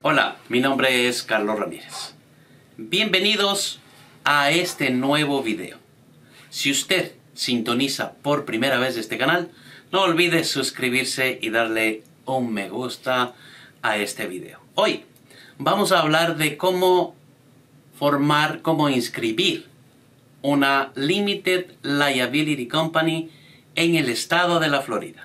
Hola, mi nombre es Carlos Ramírez. Bienvenidos a este nuevo video. Si usted sintoniza por primera vez este canal, no olvide suscribirse y darle un me gusta a este video. Hoy vamos a hablar de cómo inscribir una Limited Liability Company en el estado de la Florida.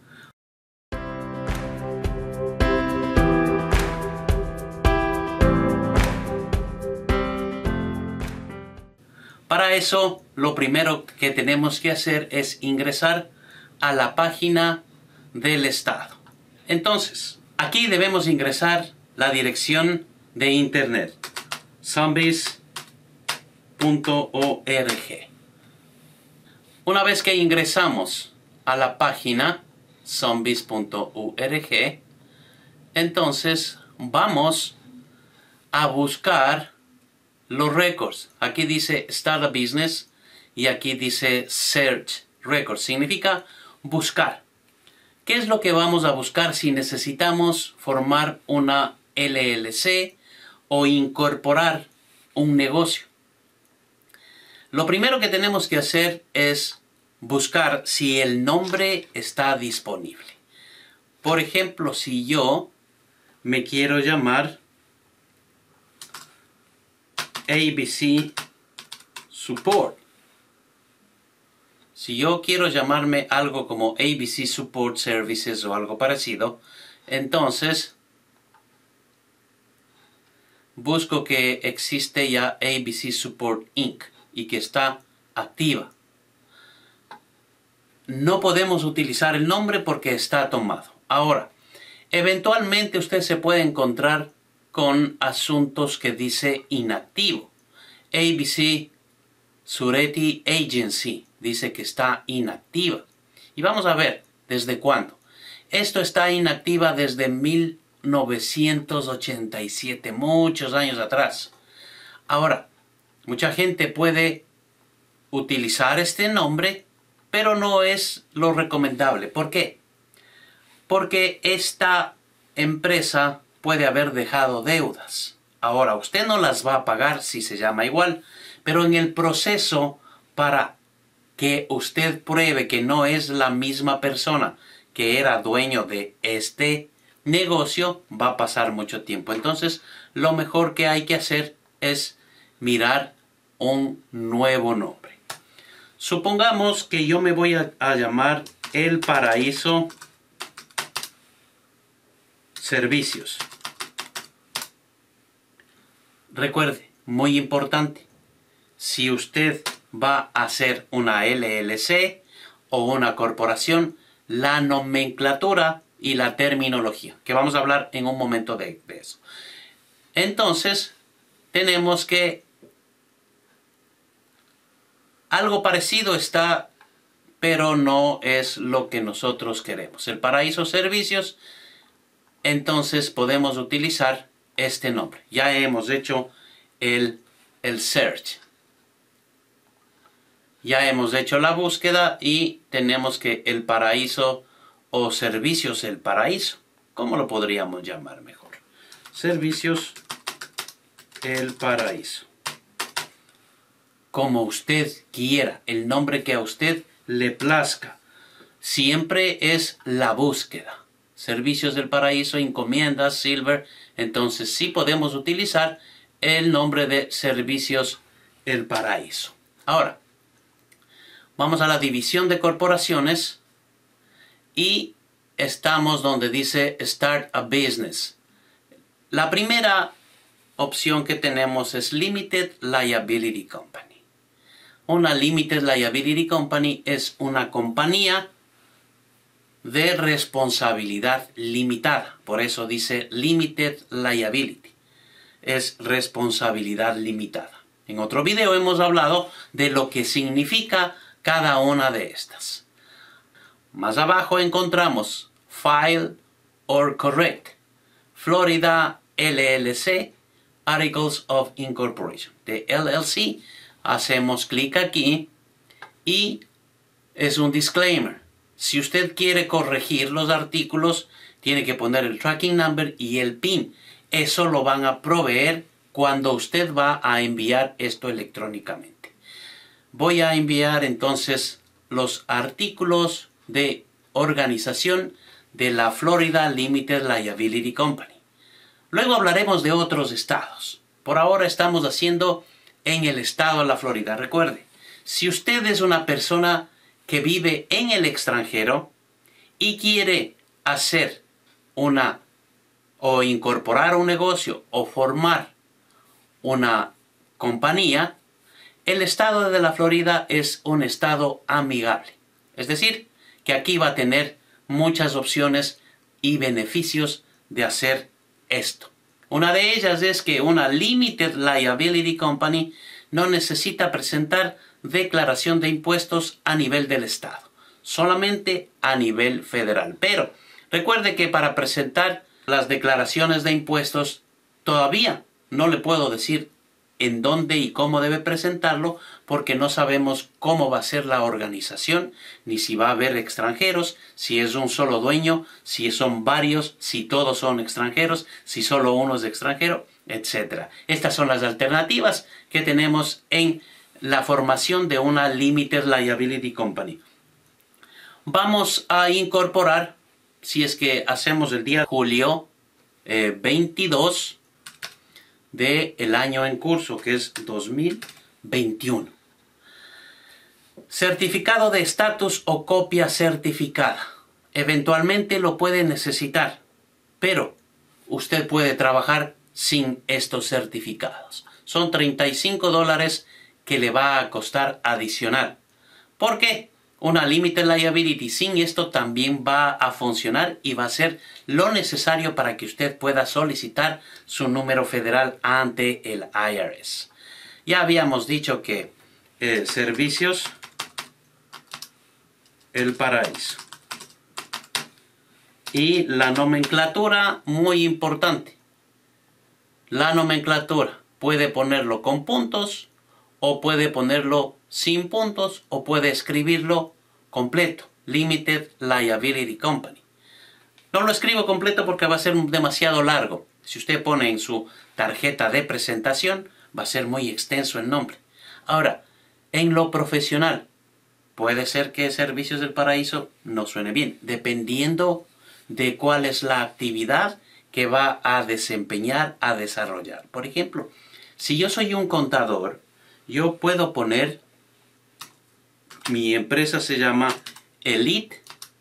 Para eso, lo primero que tenemos que hacer es ingresar a la página del estado. Entonces, aquí debemos ingresar la dirección de internet, zombies.org. Una vez que ingresamos a la página zombies.org, entonces vamos a buscar los récords. Aquí dice Start a Business y aquí dice Search Records. Significa buscar. ¿Qué es lo que vamos a buscar si necesitamos formar una LLC o incorporar un negocio? Lo primero que tenemos que hacer es buscar si el nombre está disponible. Por ejemplo, si yo me quiero llamar ABC Support. Si yo quiero llamarme algo como ABC Support Services o algo parecido, entonces busco que existe ya ABC Support Inc. y que está activa. No podemos utilizar el nombre porque está tomado. Ahora, eventualmente usted se puede encontrar con asuntos que dice inactivo. ABC Surety Agency dice que está inactiva. Y vamos a ver desde cuándo. Esto está inactiva desde 1987, muchos años atrás. Ahora, mucha gente puede utilizar este nombre, pero no es lo recomendable. ¿Por qué? Porque esta empresa puede haber dejado deudas. Ahora, usted no las va a pagar si se llama igual, pero en el proceso para que usted pruebe que no es la misma persona que era dueño de este negocio, va a pasar mucho tiempo. Entonces, lo mejor que hay que hacer es mirar un nuevo nombre. Supongamos que yo me voy a llamar El Paraíso Servicios. Recuerde, muy importante, si usted va a hacer una LLC o una corporación, la nomenclatura y la terminología, que vamos a hablar en un momento de eso. Entonces, tenemos que algo parecido está, pero no es lo que nosotros queremos. El Paraíso Servicios, entonces podemos utilizar este nombre. Ya hemos hecho el search. Ya hemos hecho la búsqueda y tenemos que El Paraíso o Servicios El Paraíso. ¿Cómo lo podríamos llamar mejor? Servicios El Paraíso. Como usted quiera, el nombre que a usted le plazca. Siempre es la búsqueda. Servicios del Paraíso, encomiendas, Silver. Entonces sí podemos utilizar el nombre de Servicios El Paraíso. Ahora, vamos a la división de corporaciones y estamos donde dice Start a Business. La primera opción que tenemos es Limited Liability Company. Una Limited Liability Company es una compañía de responsabilidad limitada. Por eso dice Limited Liability. Es responsabilidad limitada. En otro video hemos hablado de lo que significa cada una de estas. Más abajo encontramos File or Correct. Florida LLC Articles of Incorporation. De LLC hacemos clic aquí y es un disclaimer. Si usted quiere corregir los artículos, tiene que poner el tracking number y el PIN. eso lo van a proveer cuando usted va a enviar esto electrónicamente. Voy a enviar entonces los artículos de organización de la Florida Limited Liability Company. Luego hablaremos de otros estados. Por ahora estamos haciendo en el estado de la Florida. Recuerde, si usted es una persona que vive en el extranjero y quiere hacer o incorporar un negocio o formar una compañía, el estado de la Florida es un estado amigable. Es decir, que aquí va a tener muchas opciones y beneficios de hacer esto. Una de ellas es que una Limited Liability Company no necesita presentar declaración de impuestos a nivel del estado, solamente a nivel federal. Pero recuerde que para presentar las declaraciones de impuestos todavía no le puedo decir en dónde y cómo debe presentarlo, porque no sabemos cómo va a ser la organización, ni si va a haber extranjeros, si es un solo dueño, si son varios, si todos son extranjeros, si solo uno es extranjero, etc. Estas son las alternativas que tenemos en la formación de una Limited Liability Company. Vamos a incorporar, si es que hacemos el día julio 22 del año en curso, que es 2021. Certificado de estatus o copia certificada. Eventualmente lo puede necesitar, pero usted puede trabajar sin estos certificados. Son $35 que le va a costar adicional. ¿Por qué? Una Limited Liability sin esto también va a funcionar y va a ser lo necesario para que usted pueda solicitar su número federal ante el IRS. Ya habíamos dicho que servicios El Paraíso. Y la nomenclatura, muy importante. La nomenclatura puede ponerlo con puntos o puede ponerlo sin puntos o puede escribirlo completo. Limited Liability Company. No lo escribo completo porque va a ser demasiado largo. Si usted pone en su tarjeta de presentación, va a ser muy extenso el nombre. Ahora, en lo profesional, puede ser que Servicios del Paraíso no suene bien, dependiendo de cuál es la actividad que va a desempeñar, a desarrollar. Por ejemplo, si yo soy un contador, yo puedo poner, mi empresa se llama Elite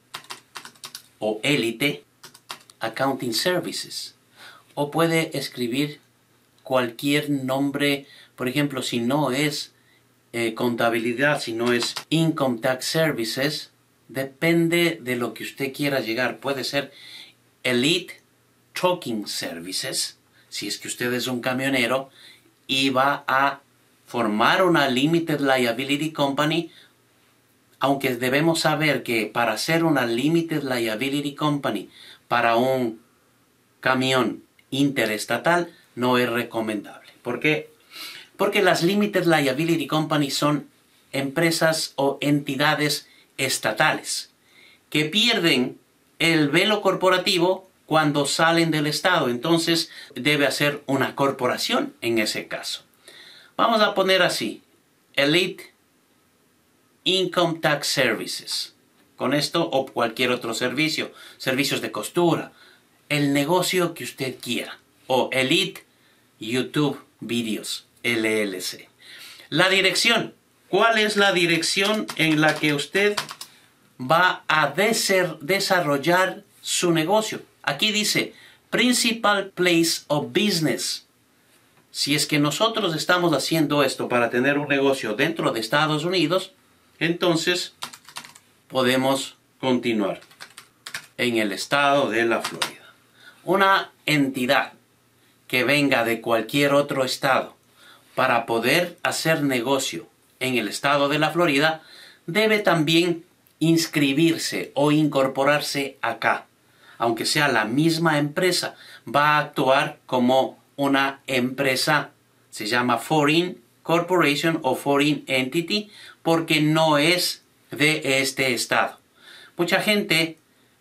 o Elite Accounting Services. O puede escribir cualquier nombre, por ejemplo, si no es contabilidad, si no es Income Tax Services, depende de lo que usted quiera llegar. Puede ser Elite Trucking Services, si es que usted es un camionero y va a formar una Limited Liability Company, aunque debemos saber que para hacer una Limited Liability Company para un camión interestatal no es recomendable. ¿Por qué? Porque las Limited Liability Company son empresas o entidades estatales que pierden el velo corporativo cuando salen del estado. Entonces debe hacer una corporación en ese caso. Vamos a poner así: Elite Income Tax Services. Con esto o cualquier otro servicio, servicios de costura, el negocio que usted quiera. O Elite YouTube Videos LLC. La dirección. ¿Cuál es la dirección en la que usted va a desarrollar su negocio? Aquí dice Principal Place of Business. Si es que nosotros estamos haciendo esto para tener un negocio dentro de Estados Unidos, entonces podemos continuar en el estado de la Florida. Una entidad que venga de cualquier otro estado para poder hacer negocio en el estado de la Florida debe también inscribirse o incorporarse acá. Aunque sea la misma empresa, va a actuar como una empresa, se llama Foreign Corporation o Foreign Entity, porque no es de este estado. Mucha gente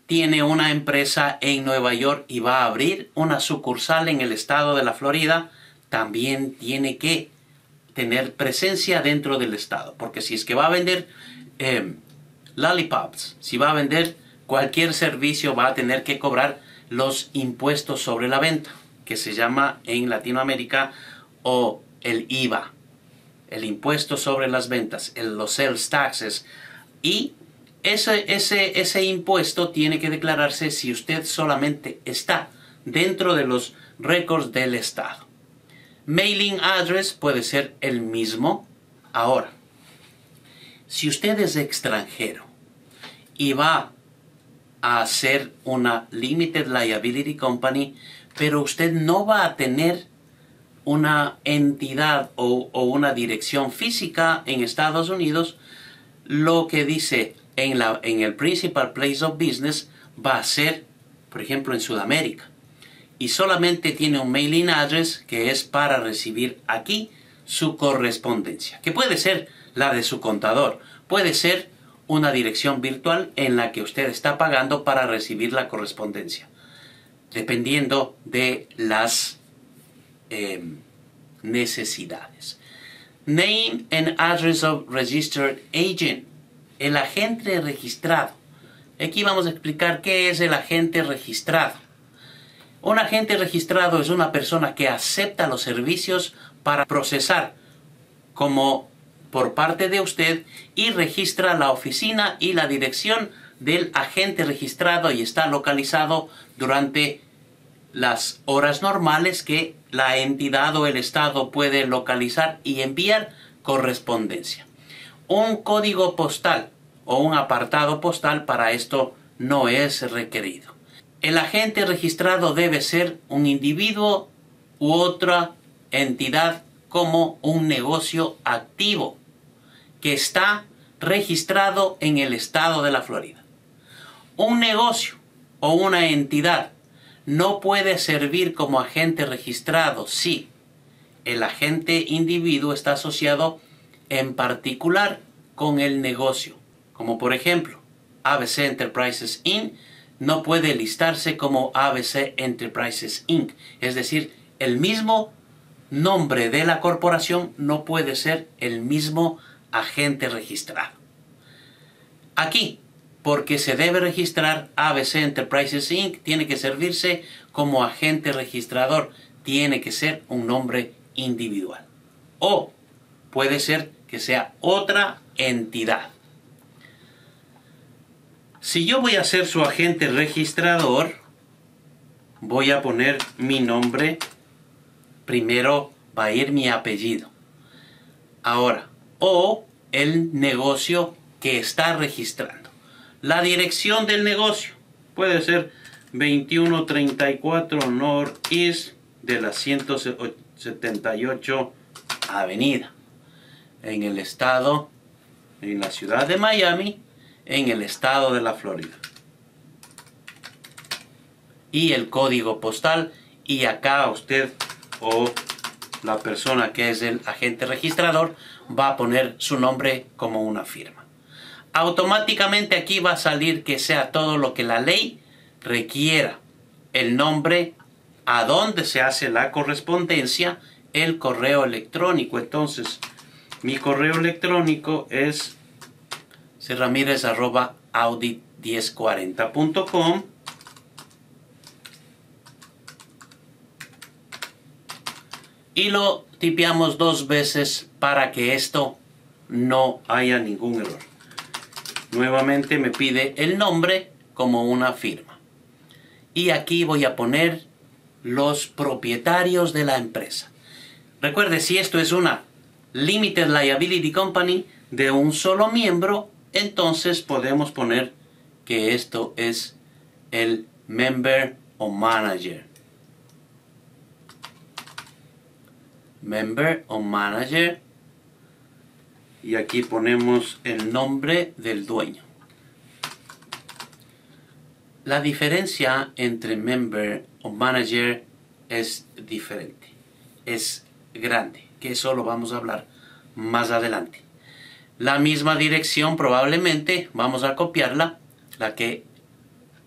tiene una empresa en Nueva York y va a abrir una sucursal en el estado de la Florida, también tiene que tener presencia dentro del estado. Porque si es que va a vender lollipops, si va a vender cualquier servicio, va a tener que cobrar los impuestos sobre la venta, que se llama en Latinoamérica o el IVA, el impuesto sobre las ventas, los sales taxes. Y ese impuesto tiene que declararse si usted solamente está dentro de los récords del estado. Mailing address puede ser el mismo. Ahora, si usted es extranjero y va a hacer una Limited Liability Company, pero usted no va a tener una entidad o una dirección física en Estados Unidos, lo que dice en el Principal Place of Business va a ser, por ejemplo, en Sudamérica. Y solamente tiene un mailing address que es para recibir aquí su correspondencia, que puede ser la de su contador, puede ser una dirección virtual en la que usted está pagando para recibir la correspondencia, dependiendo de las necesidades. Name and address of registered agent, el agente registrado. Aquí vamos a explicar qué es el agente registrado. Un agente registrado es una persona que acepta los servicios para procesar como por parte de usted y registra la oficina y la dirección del agente registrado y está localizado durante las horas normales que la entidad o el estado puede localizar y enviar correspondencia. Un código postal o un apartado postal para esto no es requerido. El agente registrado debe ser un individuo u otra entidad como un negocio activo que está registrado en el estado de la Florida. Un negocio o una entidad no puede servir como agente registrado si el agente individuo está asociado en particular con el negocio. Como por ejemplo, ABC Enterprises Inc. no puede listarse como ABC Enterprises Inc. Es decir, el mismo nombre de la corporación no puede ser el mismo agente registrado. Aquí, porque se debe registrar ABC Enterprises Inc., tiene que servirse como agente registrador. Tiene que ser un nombre individual. O puede ser que sea otra entidad. Si yo voy a ser su agente registrador, voy a poner mi nombre. Primero va a ir mi apellido. Ahora, o el negocio que está registrando. La dirección del negocio puede ser 2134 Northeast de la 178 Avenida. En el estado, en la ciudad de Miami, en el estado de la Florida. Y el código postal, y acá usted o la persona que es el agente registrador va a poner su nombre como una firma. Automáticamente aquí va a salir que sea todo lo que la ley requiera. El nombre, a dónde se hace la correspondencia, el correo electrónico. Entonces, mi correo electrónico es cramirez@audit1040.com. Y lo tipeamos 2 veces para que esto no haya ningún error. Nuevamente me pide el nombre como una firma. Y aquí voy a poner los propietarios de la empresa. Recuerde, si esto es una Limited Liability Company de un solo miembro, entonces podemos poner que esto es el member o manager. Member o manager. Y aquí ponemos el nombre del dueño. La diferencia entre member o manager es diferente. Es grande, que eso lo vamos a hablar más adelante. La misma dirección probablemente vamos a copiarla, la que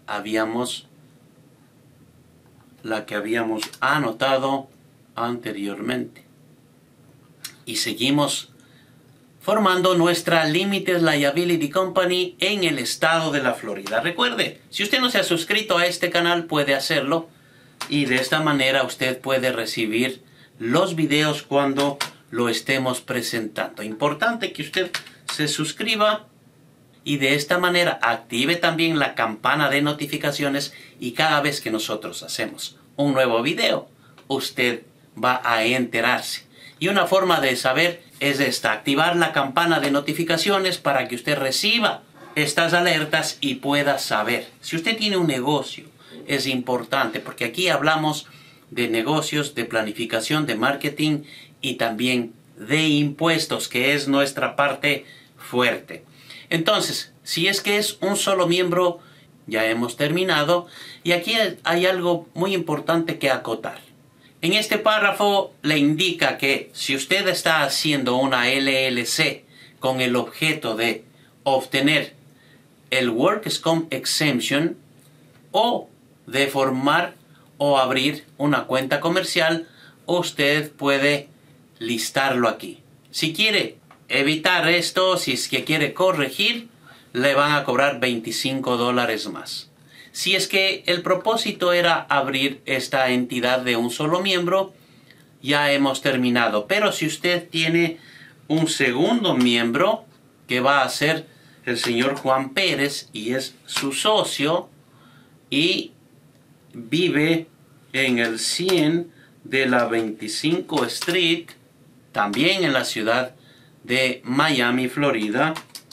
la que habíamos anotado anteriormente. Y seguimos formando nuestra Limited Liability Company en el estado de la Florida. Recuerde, si usted no se ha suscrito a este canal, puede hacerlo. Y de esta manera usted puede recibir los videos cuando lo estemos presentando. Importante que usted se suscriba y de esta manera active también la campana de notificaciones y cada vez que nosotros hacemos un nuevo video, usted va a enterarse. Y una forma de saber es esta: activar la campana de notificaciones para que usted reciba estas alertas y pueda saber. Si usted tiene un negocio, es importante porque aquí hablamos de negocios, de planificación, de marketing y también de impuestos, que es nuestra parte fuerte. Entonces, si es que es un solo miembro, ya hemos terminado. Y aquí hay algo muy importante que acotar. En este párrafo le indica que si usted está haciendo una LLC con el objeto de obtener el Workers' Comp Exemption o de formar o abrir una cuenta comercial, usted puede listarlo aquí. Si quiere evitar esto, si es que quiere corregir, le van a cobrar $25 más. Si es que el propósito era abrir esta entidad de un solo miembro, ya hemos terminado. Pero si usted tiene un segundo miembro, que va a ser el señor Juan Pérez, y es su socio, y vive en el 100 de la 25 Street, también en la ciudad de Miami, Florida.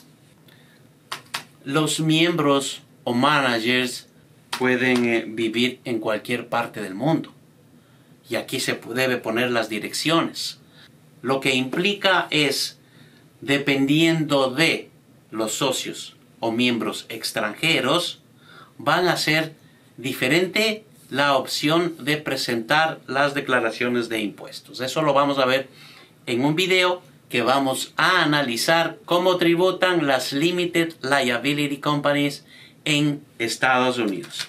Los miembros o managers pueden vivir en cualquier parte del mundo. Y aquí se debe poner las direcciones. Lo que implica es, dependiendo de los socios o miembros extranjeros, van a ser diferente la opción de presentar las declaraciones de impuestos. Eso lo vamos a ver en un video que vamos a analizar cómo tributan las Limited Liability Companies en Estados Unidos.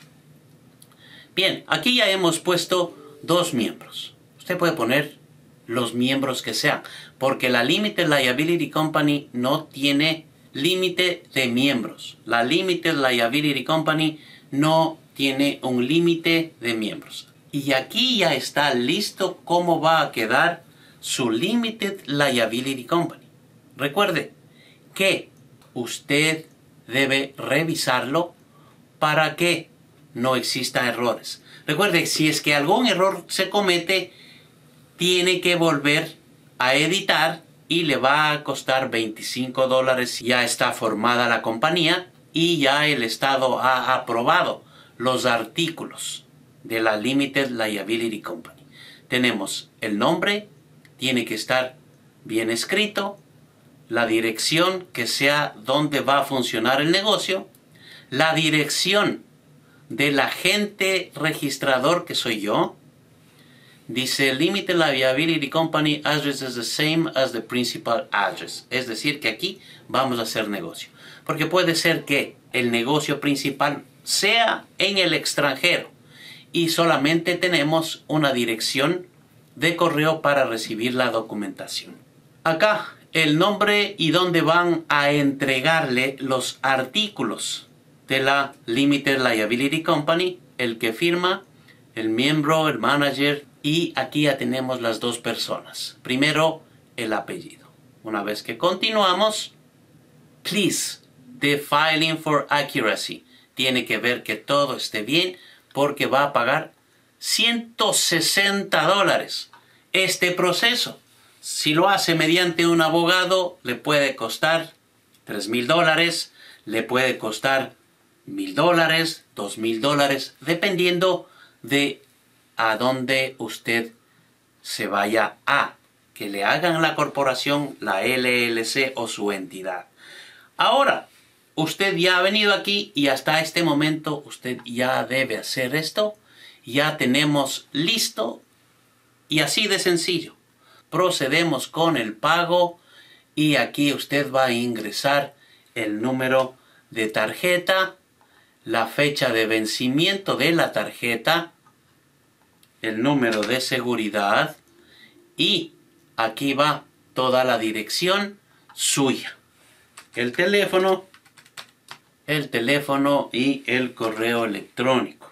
Bien, aquí ya hemos puesto 2 miembros. Usted puede poner los miembros que sean, porque la Limited Liability Company no tiene límite de miembros. La Limited Liability Company no tiene un límite de miembros. Y aquí ya está listo cómo va a quedar su Limited Liability Company. Recuerde que usted debe revisarlo para que no existan errores. Recuerde, si es que algún error se comete, tiene que volver a editar y le va a costar $25. Ya está formada la compañía y ya el Estado ha aprobado los artículos de la Limited Liability Company. Tenemos el nombre, tiene que estar bien escrito, la dirección que sea donde va a funcionar el negocio, la dirección del agente registrador, que soy yo. Dice Limited Liability Company address is the same as the principal address. Es decir, que aquí vamos a hacer negocio. Porque puede ser que el negocio principal sea en el extranjero y solamente tenemos una dirección de correo para recibir la documentación. Acá el nombre y dónde van a entregarle los artículos de la Limited Liability Company, el que firma, el miembro, el manager, y aquí ya tenemos las 2 personas. Primero, el apellido. Una vez que continuamos, please, the filing for accuracy. Tiene que ver que todo esté bien porque va a pagar $160 este proceso. Si lo hace mediante un abogado, le puede costar $3,000, le puede costar $1,000, $2,000, dependiendo de a dónde usted se vaya a que le hagan la corporación, la LLC o su entidad. Ahora, usted ya ha venido aquí y hasta este momento usted ya debe hacer esto. Ya tenemos listo y así de sencillo. Procedemos con el pago y aquí usted va a ingresar el número de tarjeta, la fecha de vencimiento de la tarjeta, el número de seguridad y aquí va toda la dirección suya. El teléfono y el correo electrónico.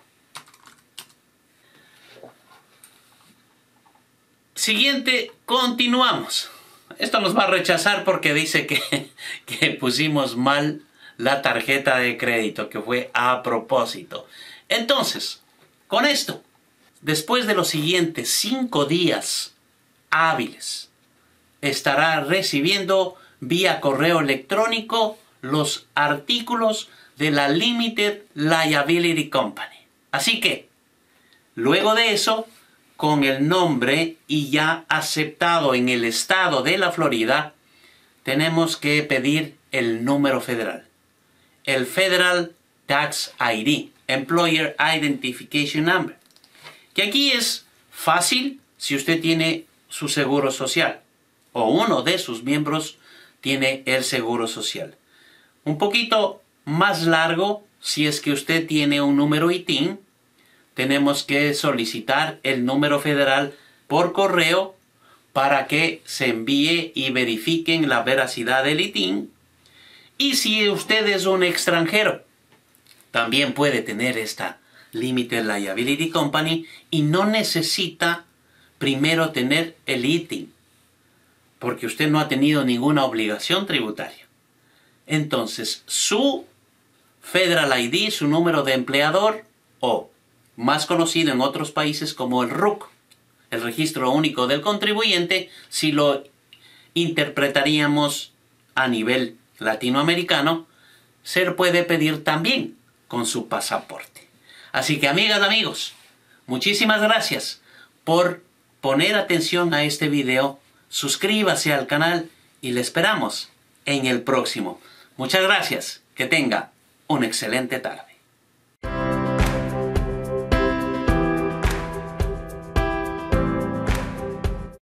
Siguiente, continuamos. Esto nos va a rechazar porque dice que pusimos mal la tarjeta de crédito, que fue a propósito. Entonces, con esto, después de los siguientes 5 días hábiles, estará recibiendo vía correo electrónico los artículos de la Limited Liability Company. Así que, luego de eso, con el nombre y ya aceptado en el estado de la Florida, tenemos que pedir el número federal. El Federal Tax ID, Employer Identification Number. Que aquí es fácil si usted tiene su seguro social o uno de sus miembros tiene el seguro social. Un poquito más largo si es que usted tiene un número ITIN. Tenemos que solicitar el número federal por correo para que se envíe y verifiquen la veracidad del ITIN. Y si usted es un extranjero, también puede tener esta Limited Liability Company y no necesita primero tener el ITIN, porque usted no ha tenido ninguna obligación tributaria. Entonces, su Federal ID, su número de empleador, o más conocido en otros países como el RUC, el Registro Único del Contribuyente, si lo interpretaríamos a nivel latinoamericano, se puede pedir también con su pasaporte. Así que, amigas, amigos, muchísimas gracias por poner atención a este video. Suscríbase al canal y le esperamos en el próximo. Muchas gracias. Que tenga una excelente tarde.